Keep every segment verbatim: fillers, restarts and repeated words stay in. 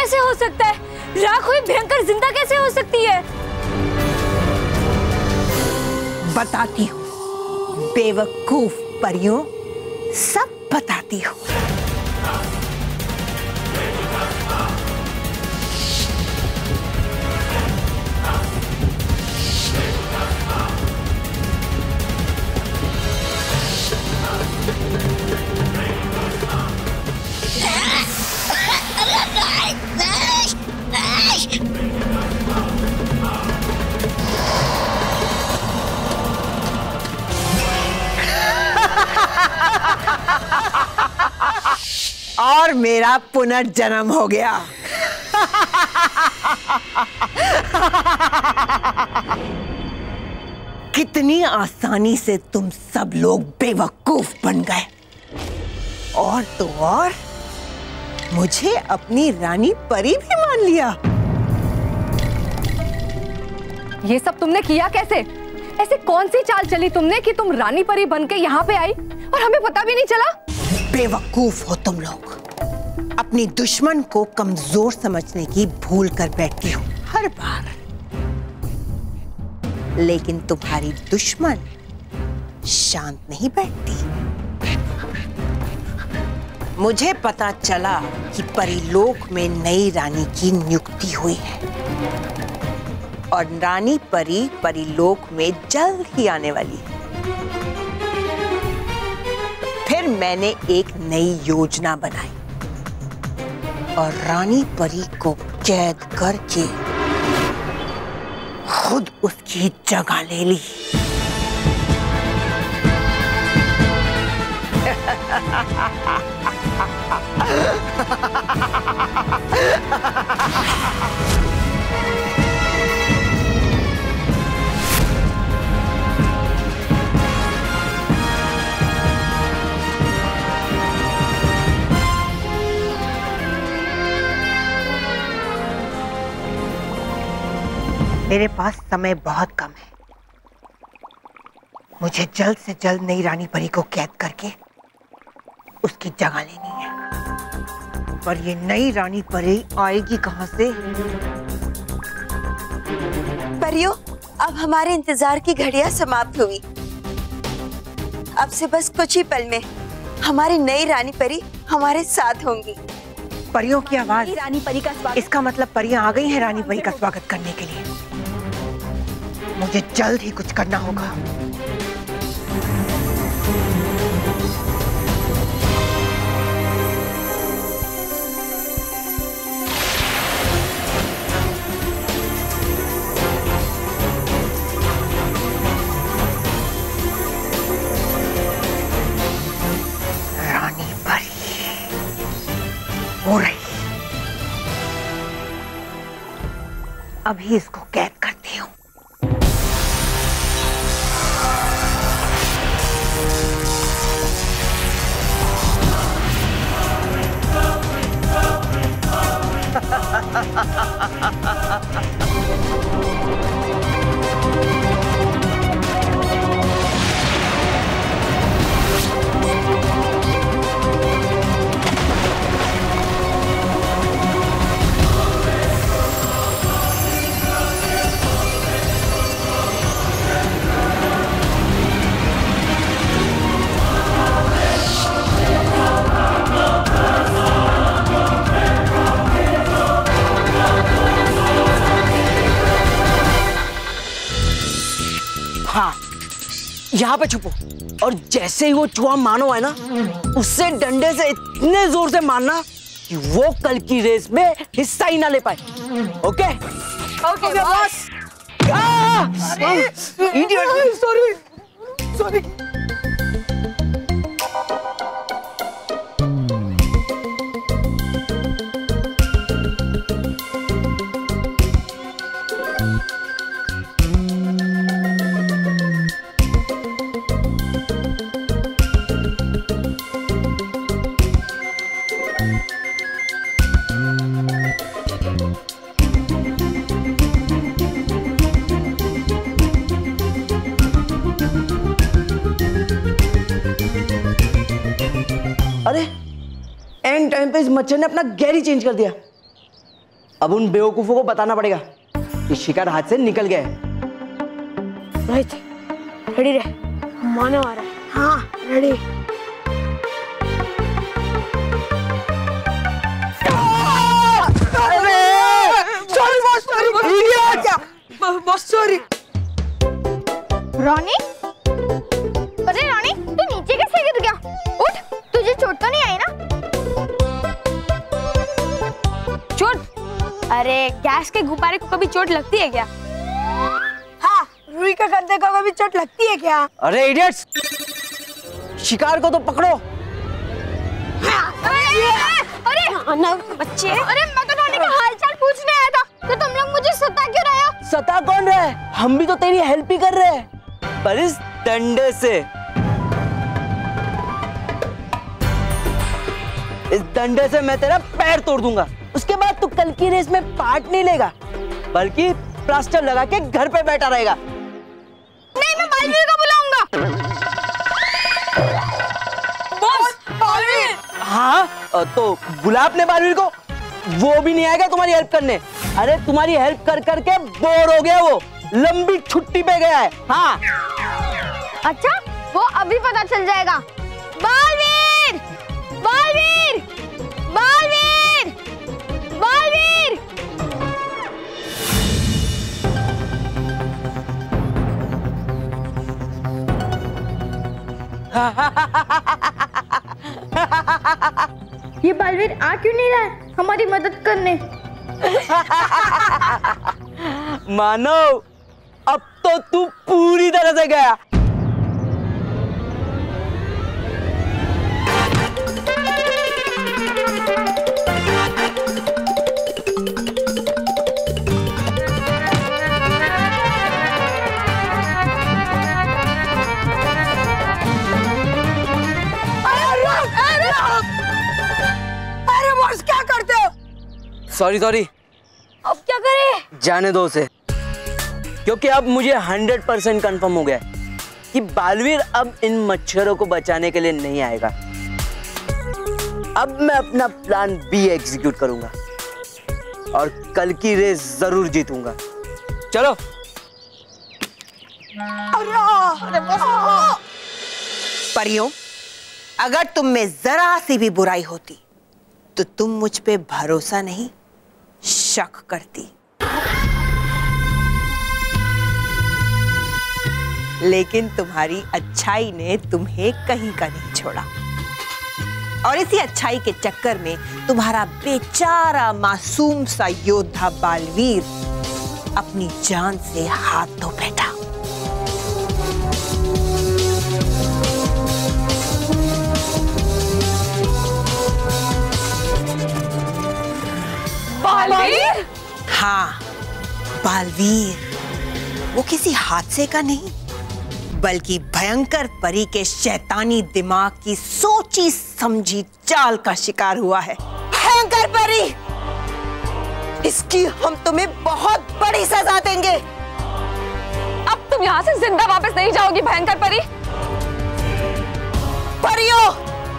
कैसे हो सकता है? राख हुई भयंकर जिंदा कैसे हो सकती है? बताती हूँ बेवकूफ परियों, सब बताती हूँ। और मेरा पुनर्जन्म हो गया। कितनी आसानी से तुम सब लोग बेवकूफ बन गए। और तो और मुझे अपनी रानी परी भी मान लिया। ये सब तुमने किया कैसे? ऐसे कौन सी चाल चली तुमने कि तुम रानी परी बनके यहाँ पे आई और हमें पता भी नहीं चला? बेवकूफ हो तुम लोग। अपनी दुश्मन को कमजोर समझने की भूल कर बैठती हो हर बार, लेकिन तुम्हारी दुश्मन शांत नहीं बैठती। मुझे पता चला कि परीलोक में नई रानी की नियुक्ति हुई है और रानी परी परीलोक में जल्द ही आने वाली है। फिर मैंने एक नई योजना बनाई और रानी परी को कैद करके खुद उसकी जगह ले ली। मेरे पास समय बहुत कम है। मुझे जल्द से जल्द नई रानी परी को कैद करके उसकी जगह लेनी है। पर ये नई रानी परी आएगी कहां से? परियों, अब हमारे इंतजार की घड़ियां समाप्त हुई। अब से बस कुछ ही पल में हमारी नई रानी परी हमारे साथ होंगी। परियों की आवाज। रानी परी का स्वागत। इसका मतलब परियां आ गई हैं रानी परी का स्वागत करने के लिए। मुझे जल्द ही कुछ करना होगा। रानी परी हो रही। अभी इसको कैद करती हूँ। यहाँ पे छुपो और जैसे ही वो चूहा मानो है ना, उससे डंडे से इतने जोर से मारना कि वो कल की रेस में हिस्सा ही ना ले पाए। Okay okay boss. Idiot, sorry sorry. अरे एंड टाइम पे इस मच्छर ने अपना गैरी चेंज कर दिया। अब उन बेवकूफों को बताना पड़ेगा कि शिकार हाथ से निकल गया है। रोहित, रेडी रहे, मानव आ रहा है। हाँ, ready. Sorry boss, sorry boss, boss sorry. Rani, अरे रानी, तू नीचे कैसे गिर गया? उठ, तुझे चोट तो नहीं आई ना? चोट? अरे गैस के गुब्बारे को कभी चोट लगती है क्या? हाँ, रुई के गद्दे को कभी चोट लगती है क्या? अरे इडियट्स, शिकार को तो पकड़ो। अरे, अरे बच्चे, अरे मैं तो रानी का हालचाल पूछने आया था, तो तुम लोग मुझे सता क्यों रहे हो? सता कौन रहा है? हम भी तो तेरी हेल्प ही कर रहे हैं, पर इस डंडे से। इस डंडे से मैं तेरा पैर तोड़ दूंगा। उसके बाद तू कल की रेस में पार्ट नहीं लेगा, बल्कि प्लास्टर लगा के घर पे बैठा रहेगा। नहीं, मैं बालवीर को बुलाऊंगा। बॉस, बालवीर। हाँ, तो बुला अपने बालवीर को। वो भी नहीं आएगा तुम्हारी हेल्प करने। अरे तुम्हारी हेल्प कर करके बोर हो गया वो, लंबी छुट्टी पे गया है। हाँ। अच्छा, वो अभी पता चल जाएगा। बालवीर, बालवीर, बालवीर, बालवीर। ये बालवीर आ क्यों नहीं रहा है हमारी मदद करने? मानव, अब तो तू पूरी तरह से गया। अरे बॉस, क्या करते हो? सॉरी सॉरी, अब क्या करें? जाने दो उसे, क्योंकि अब मुझे हंड्रेड परसेंट कन्फर्म हो गया है कि बालवीर अब इन मच्छरों को बचाने के लिए नहीं आएगा। अब मैं अपना प्लान बी एग्जीक्यूट करूंगा और कल की रेस जरूर जीतूंगा। चलो। परियों, अगर तुम में जरा सी भी बुराई होती तो तुम मुझ पे भरोसा नहीं, शक करती। लेकिन तुम्हारी अच्छाई ने तुम्हें कहीं का नहीं छोड़ा, और इसी अच्छाई के चक्कर में तुम्हारा बेचारा मासूम सा योद्धा बालवीर अपनी जान से हाथ धो बैठा। बालवीर? हाँ, बालवीर। वो किसी हादसे का नहीं, बल्कि भयंकर परी के शैतानी दिमाग की सोची समझी चाल का शिकार हुआ है। भयंकर परी, इसकी हम तुम्हें बहुत बड़ी सजा देंगे। अब तुम यहाँ से जिंदा वापस नहीं जाओगी भयंकर परी। परियों,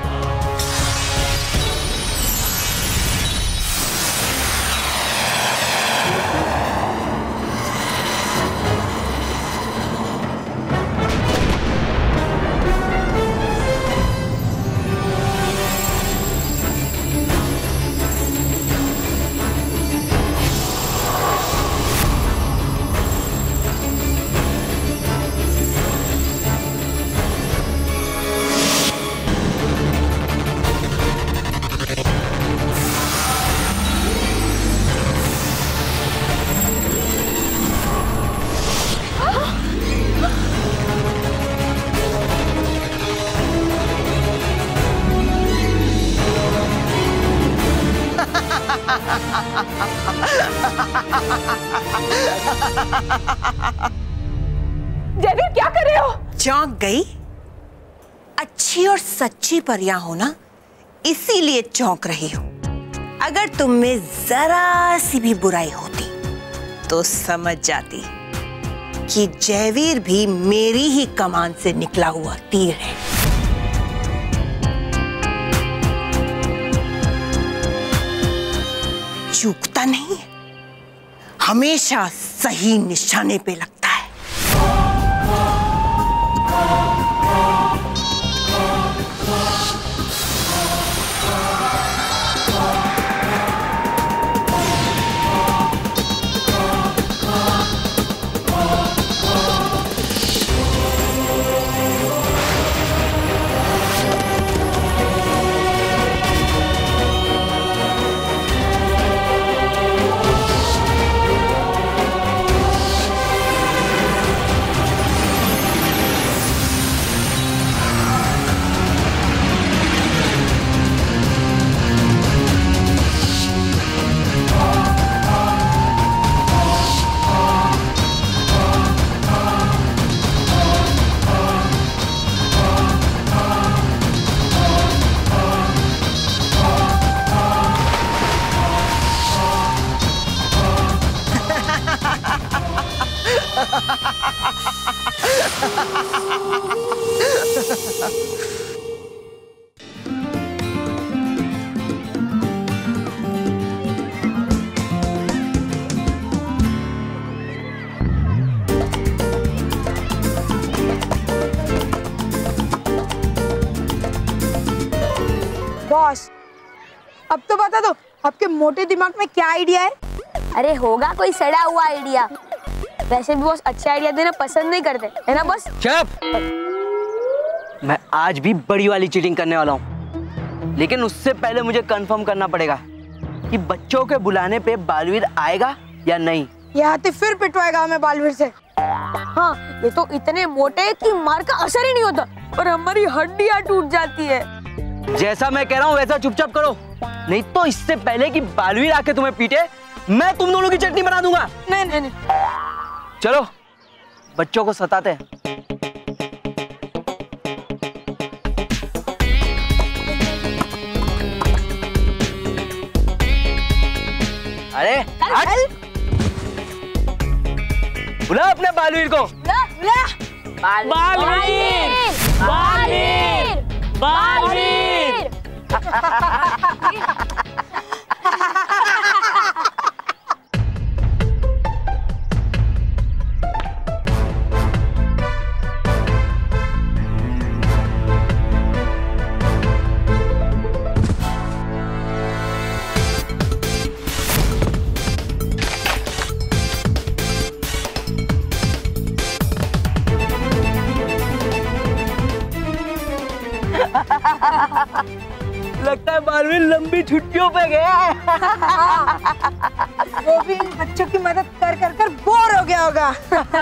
जयवीर, क्या कर रहे हो? चौंक गई? अच्छी और सच्ची परियां हो ना, इसीलिए चौंक रही हो। अगर तुम में जरा सी भी बुराई होती तो समझ जाती कि जयवीर भी मेरी ही कमान से निकला हुआ तीर है। चूकता नहीं है। हमेशा सही निशाने पे लगता है। बॉस, अब तो बता दो आपके मोटे दिमाग में क्या आइडिया है? अरे होगा कोई सड़ा हुआ आइडिया। वैसे भी बॉस अच्छे आइडिया देना पसंद नहीं करते, है ना बॉस? चुप! मैं आज भी बड़ी वाली चीटिंग करने वाला हूँ, लेकिन उससे पहले मुझे कंफर्म करना पड़ेगा कि बच्चों के बुलाने पे बालवीर आएगा या नहीं। ये हाथी फिर पिटवाएगा हमें बालवीर से। हाँ, ये तो इतने मोटे हैं कि मार का असर ही नहीं होता और हमारी हड्डियाँ टूट जाती है। जैसा मैं कह रहा हूँ वैसा चुपचाप करो, नहीं तो इससे पहले कि बालवीर आके तुम्हें पीटे मैं तुम दोनों की चटनी बना दूंगा। नहीं नहीं नहीं। चलो बच्चों को सताते हैं। अरे हट! बुला अपने बालवीर को। बालवीर! बालवीर! बालवीर! लगता है बालवीर लंबी छुट्टियों पे गया है। वो भी इन बच्चों की मदद कर कर कर बोर हो गया होगा।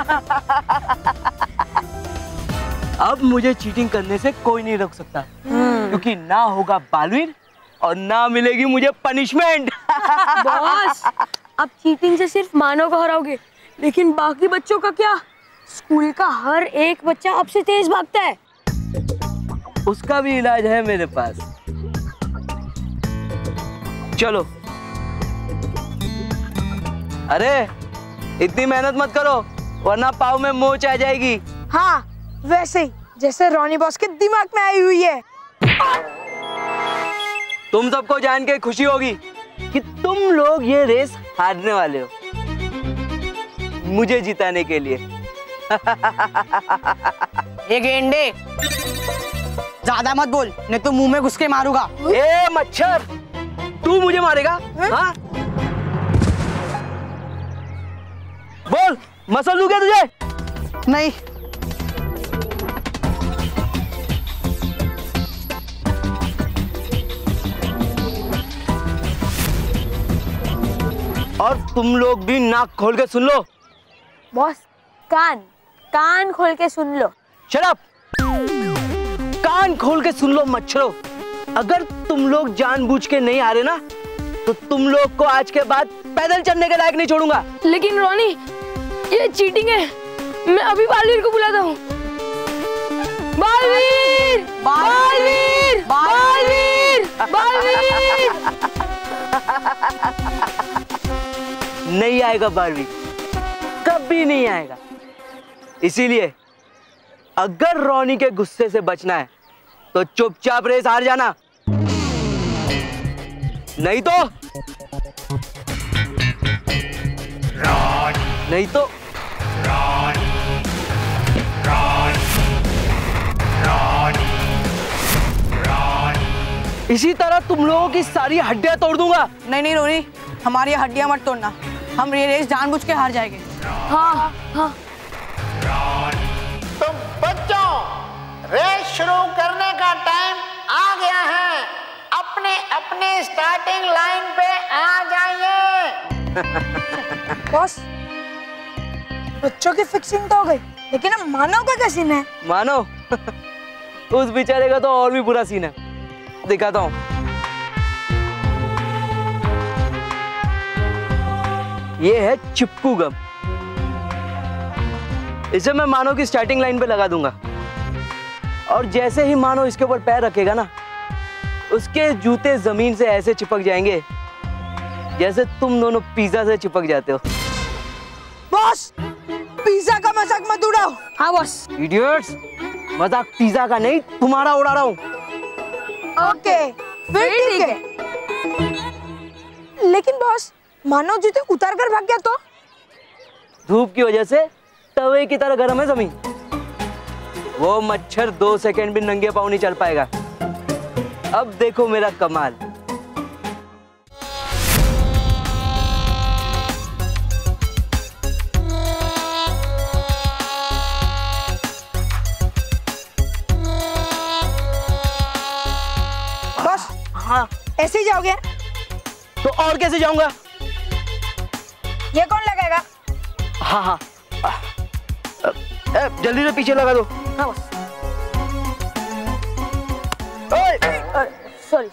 अब मुझे चीटिंग करने से कोई नहीं रोक सकता, क्योंकि ना होगा बालवीर और ना मिलेगी मुझे पनिशमेंट। बॉस, अब चीटिंग से सिर्फ मानव को हराओगे, लेकिन बाकी बच्चों का क्या? स्कूल का हर एक बच्चा आपसे तेज भागता है। उसका भी इलाज है मेरे पास। चलो। अरे इतनी मेहनत मत करो, वरना पाँव में मोच आ जाएगी। हाँ, वैसे ही जैसे रॉनी बॉस के दिमाग में आई हुई है। तुम सबको जान के खुशी होगी कि तुम लोग ये रेस हारने वाले हो मुझे जिताने के लिए। ये गेंडे, ज्यादा मत बोल, नहीं तो मुंह में घुस के मारूंगा। ए मच्छर, तू मुझे मारेगा? हाँ? बोल, मसल दूं क्या तुझे? नहीं। और तुम लोग भी नाक खोल के सुन लो। बॉस, कान कान खोल के सुन लो। Shut up! कान खोल के सुन लो मच्छरों। अगर तुम लोग जानबूझ के नहीं आ रहे ना, तो तुम लोग को आज के बाद पैदल चलने के लायक नहीं छोड़ूंगा। लेकिन रॉनी, ये चीटिंग है। मैं अभी बालवीर को बुलाता हूँ। बालवीर! बालवीर! बालवीर! बालवीर! नहीं आएगा बालवीर, कभी नहीं आएगा। इसीलिए अगर रॉनी के गुस्से से बचना है तो चुपचाप रेस हार जाना, नहीं तो नहीं तो इसी तरह तुम लोगों की सारी हड्डियां तोड़ दूंगा। नहीं नहीं रोनी, हमारी हड्डियां मत तोड़ना, हम ये रेस जानबूझ के हार जाएंगे। हाँ हाँ। तो बच्चों, रेस शुरू करने का टाइम आ गया है, अपने अपने स्टार्टिंग लाइन पे आ जाइए। बॉस, बच्चों की फिक्सिंग तो हो गई, लेकिन अब मानव का क्या सीन है? मानव उस बेचारे का तो और भी बुरा सीन है, दिखाता हूँ। ये है चिपकू गम। इसे मैं मानव की स्टार्टिंग लाइन पे लगा दूंगा और जैसे ही मानव इसके ऊपर पैर रखेगा ना, उसके जूते जमीन से ऐसे चिपक जाएंगे जैसे तुम दोनों पिज्जा से चिपक जाते हो। बॉस, पिज्जा का मजाक मत उड़ाओ। हाँ बॉस। इडियट्स, मजाक पिज्जा का नहीं तुम्हारा उड़ा रहा हूँ। ओके, फिर ठीक है। लेकिन बॉस, मानव जूते उतार कर भाग गया तो? धूप की वजह से तवे की तरह गर्म है जमीन। वो मच्छर दो सेकंड भी नंगे पाँव नहीं चल पाएगा। अब देखो मेरा कमाल। बॉस, हाँ, ऐसे ही जाओगे? तो और कैसे जाऊंगा? ये कौन लगाएगा? हाँ हाँ, ए, जल्दी से पीछे लगा दो। हाँ बॉस। सॉरी।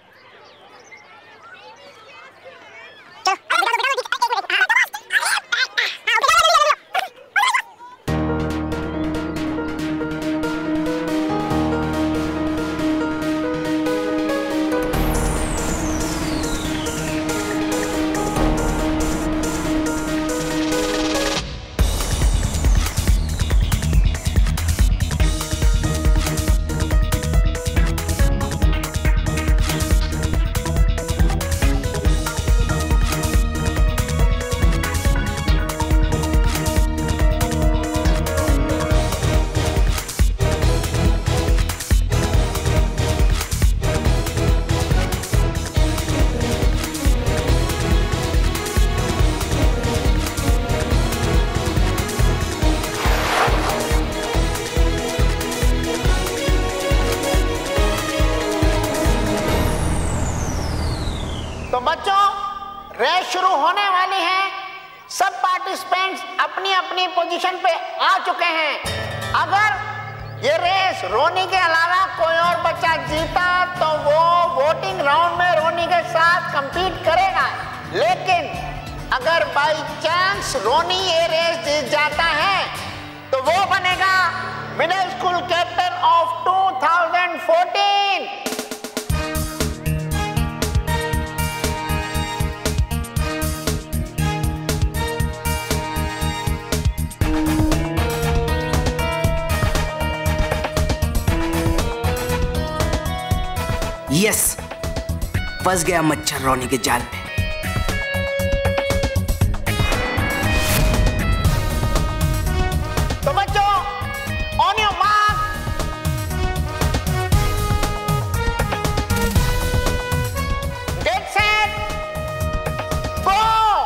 तो बच्चों, रेस शुरू होने वाली है। सब पार्टिसिपेंट्स अपनी अपनी पोजीशन पे आ चुके हैं। अगर ये रेस रोनी के अलावा कोई और बच्चा जीता तो वो वोटिंग राउंड में रोनी के साथ compete करेगा। लेकिन अगर बाई चांस रोनी ये रेस जीत जाता है तो वो बनेगा middle school captain of two thousand fourteen. Yes, फंस गया मच्छर रोनी के जाल में। तो बच्चों, on your mark, get set, go.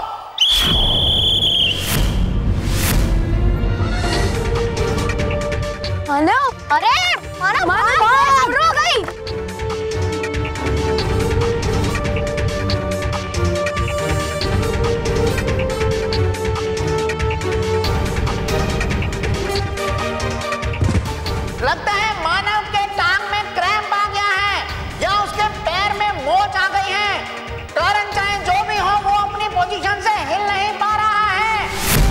Manav, अरे मानव, मानव, मानव, रो गई। लगता है मानव के टांग में क्रैम्प आ गया है या उसके पैर में मोच आ गई है। कारण चाहे जो भी हो, वो अपनी पोजीशन से हिल नहीं पा रहा है।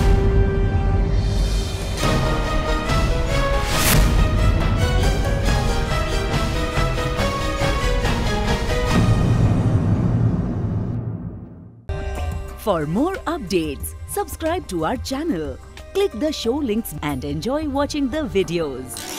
For more updates, subscribe to our channel, click the show links and enjoy watching the videos.